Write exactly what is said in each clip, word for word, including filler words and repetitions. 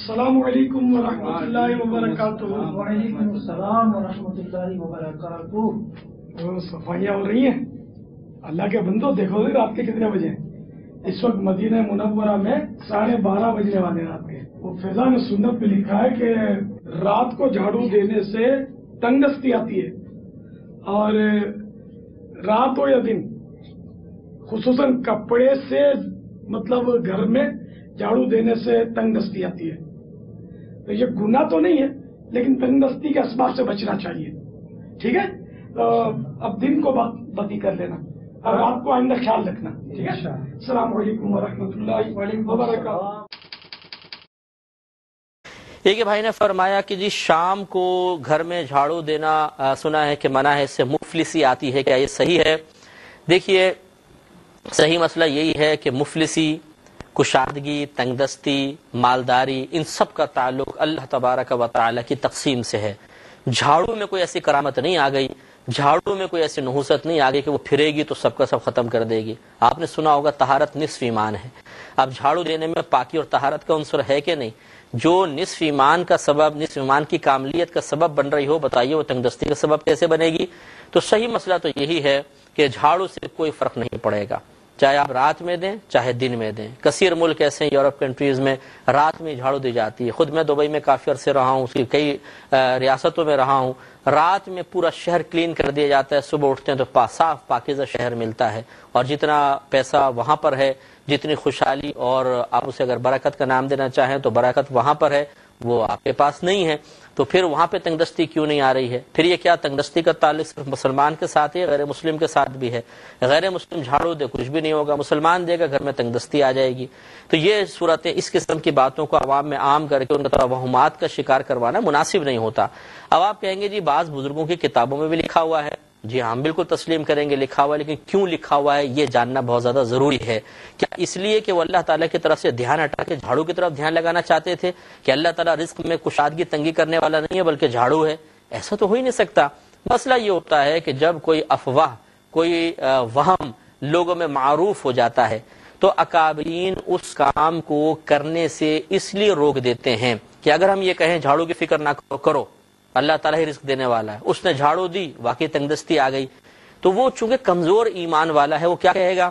السلام علیکم ورحمۃ اللہ وبرکاتہ۔ وعلیکم السلام ورحمۃ اللہ وبرکاتہ۔ صفائیاں ہو رہی ہیں؟ اللہ کے بندو دیکھو گے رات کے کتنے بجے ہیں؟ اس وقت مدینہ منورہ میں ساڑھے بارہ بجنے والے رات کے۔ وہ فیضان سنت میں لکھا ہے کہ رات کو جھاڑو دینے سے تنگ دستی آتی ہے، اور رات ہو یا دن خصوصاً کپڑے سے مطلب گھر میں جھاڑو دینے سے تنگ دستی آتی ہے۔ تو یہ گناہ تو نہیں ہے، لیکن تنگ دستی کے اسباب سے بچنا چاہیے، ٹھیک ہے؟ تو اب دن کو بات بتی کر لینا اور رات کو آئندہ خیال رکھنا، ٹھیک ہے؟ السلام علیکم ورحمۃ اللہ وبرکاتہ۔ ایک بھائی نے فرمایا کہ جی شام کو گھر میں جھاڑو دینا سنا ہے کہ منع ہے، اس سے مفلسی آتی ہے، کیا یہ صحیح ہے؟ دیکھیے صحیح مسئلہ یہی ہے کہ مفلسی، کشادگی، تنگ دستی، مالداری، ان سب کا تعلق اللہ تبارک و تعالی کی تقسیم سے ہے۔ جھاڑو میں کوئی ایسی کرامت نہیں آ گئی، جھاڑو میں کوئی ایسی نحوست نہیں آ گئی کہ وہ پھرے گی تو سب کا سب ختم کر دے گی۔ آپ نے سنا ہوگا طہارت نصف ایمان ہے۔ اب جھاڑو دینے میں پاکی اور طہارت کا عنصر ہے کہ نہیں؟ جو نصف ایمان کا سبب، نصف ایمان کی کاملیت کا سبب بن رہی ہو، بتائیے وہ تنگ دستی کا سبب کیسے بنے گی؟ تو صحیح مسئلہ تو یہی ہے کہ جھاڑو سے کوئی فرق نہیں پڑے گا، چاہے آپ رات میں دیں چاہے دن میں دیں۔ کثیر ملک ایسے ہیں یورپ کنٹریز میں رات میں جھاڑو دی جاتی ہے۔ خود میں دبئی میں کافی عرصے رہا ہوں، اس کی کئی ریاستوں میں رہا ہوں، رات میں پورا شہر کلین کر دیا جاتا ہے، صبح اٹھتے ہیں تو پا صاف پاکیزہ شہر ملتا ہے، اور جتنا پیسہ وہاں پر ہے، جتنی خوشحالی اور آپ اسے اگر برکت کا نام دینا چاہیں تو برکت وہاں پر ہے، وہ آپ کے پاس نہیں ہے، تو پھر وہاں پہ تنگ دستی کیوں نہیں آ رہی ہے؟ پھر یہ کیا تنگ دستی کا تعلق صرف مسلمان کے ساتھ ہے؟ غیر مسلم کے ساتھ بھی ہے۔ غیر مسلم جھاڑو دے کچھ بھی نہیں ہوگا، مسلمان دے گا گھر میں تنگ دستی آ جائے گی۔ تو یہ صورتیں، اس قسم کی باتوں کو عوام میں عام کر کے ان کا توہمات کا شکار کروانا مناسب نہیں ہوتا۔ اب آپ کہیں گے جی بعض بزرگوں کی کتابوں میں بھی لکھا ہوا ہے، جی ہم بالکل تسلیم کریں گے لکھا ہوا ہے، لیکن کیوں لکھا ہوا ہے یہ جاننا بہت زیادہ ضروری ہے۔ کیا اس لیے کہ وہ اللہ تعالیٰ کی طرف سے دھیان ہٹا کے جھاڑو کی طرف دھیان لگانا چاہتے تھے کہ اللہ تعالیٰ رزق میں کشادگی تنگی کرنے والا نہیں ہے بلکہ جھاڑو ہے؟ ایسا تو ہو ہی نہیں سکتا۔ مسئلہ یہ ہوتا ہے کہ جب کوئی افواہ، کوئی وہم لوگوں میں معروف ہو جاتا ہے تو اکابرین اس کام کو کرنے سے اس لیے روک دیتے ہیں کہ اگر ہم یہ کہیں جھاڑو کی فکر نہ کرو، اللہ تعالیٰ ہی رزق دینے والا ہے، اس نے جھاڑو دی، واقعی تنگ دستی آ گئی، تو وہ چونکہ کمزور ایمان والا ہے، وہ کیا کہے گا؟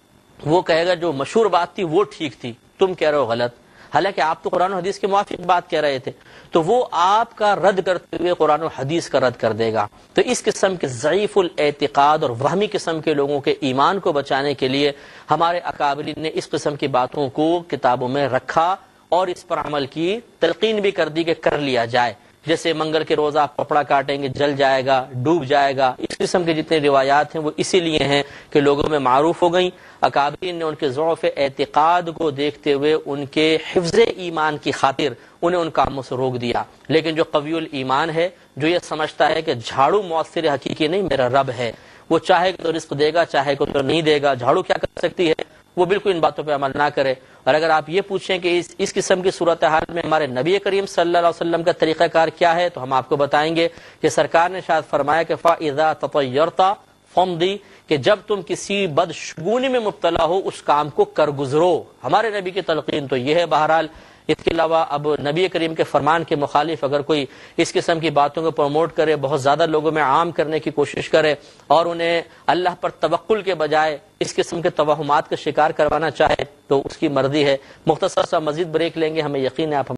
وہ کہے گا جو مشہور بات تھی وہ ٹھیک تھی، تم کہہ رہے ہو غلط، حالانکہ آپ تو قرآن و حدیث کے موافق بات کہہ رہے تھے، تو وہ آپ کا رد کرتے ہوئے قرآن و حدیث کا رد کر دے گا۔ تو اس قسم کے ضعیف الاعتقاد اور وہمی قسم کے لوگوں کے ایمان کو بچانے کے لیے ہمارے اکابرین نے اس قسم کی باتوں کو کتابوں میں رکھا اور اس پر عمل کی تلقین بھی کر دی کہ کر لیا جائے۔ جیسے منگل کے روز آپ کپڑا کاٹیں گے جل جائے گا، ڈوب جائے گا، اس قسم کے جتنے روایات ہیں وہ اسی لیے ہیں کہ لوگوں میں معروف ہو گئیں۔ اکابرین نے ان کے ضعف اعتقاد کو دیکھتے ہوئے ان کے حفظ ایمان کی خاطر انہیں ان کاموں سے روک دیا۔ لیکن جو قوی الایمان ہے، جو یہ سمجھتا ہے کہ جھاڑو مؤثر حقیقی نہیں، میرا رب ہے، وہ چاہے تو رزق دے گا چاہے تو نہیں دے گا، جھاڑو کیا کر سکتی ہے، وہ بالکل ان باتوں پہ عمل نہ کرے۔ اور اگر آپ یہ پوچھیں کہ اس اس قسم کی صورتحال میں ہمارے نبی کریم صلی اللہ علیہ وسلم کا طریقہ کار کیا ہے، تو ہم آپ کو بتائیں گے کہ سرکار نے شاید فرمایا کہ فَإِذَا تَطَيَّرْتَ فَامْضِ، کہ جب تم کسی بدشگونی میں مبتلا ہو اس کام کو کر گزرو۔ ہمارے نبی کی تلقین تو یہ ہے۔ بہرحال اس کے علاوہ اب نبی کریم کے فرمان کے مخالف اگر کوئی اس قسم کی باتوں کو پروموٹ کرے، بہت زیادہ لوگوں میں عام کرنے کی کوشش کرے اور انہیں اللہ پر توکل کے بجائے اس قسم کے توہمات کا شکار کروانا چاہے تو اس کی مرضی ہے۔ مختصر سا مزید بریک لیں گے، ہمیں یقین ہے آپ